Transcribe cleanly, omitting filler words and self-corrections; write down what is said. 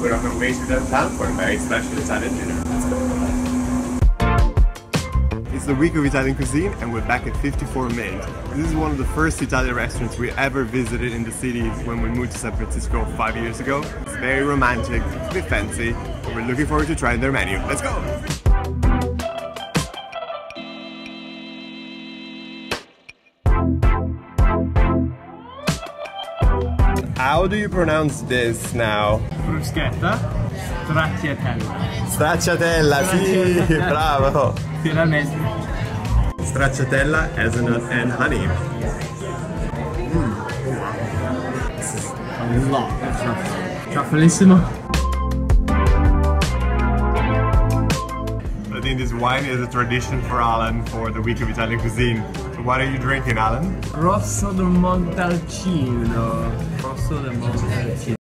we're on our way to downtown for a very special Italian dinner. Let's go! It's the week of Italian cuisine and we're back at 54 Main. This is one of the first Italian restaurants we ever visited in the city when we moved to San Francisco 5 years ago. It's very romantic, it's a bit fancy, and we're looking forward to trying their menu. Let's go! How do you pronounce this now? Bruschetta, stracciatella. Stracciatella, sì, bravo! Stracciatella, hazelnut and honey. This is a lot of truffle. Truffleissimo. I think this wine is a tradition for Alan for the week of Italian cuisine. So what are you drinking, Alan? Rosso del Montalcino. Rosso del Montalcino.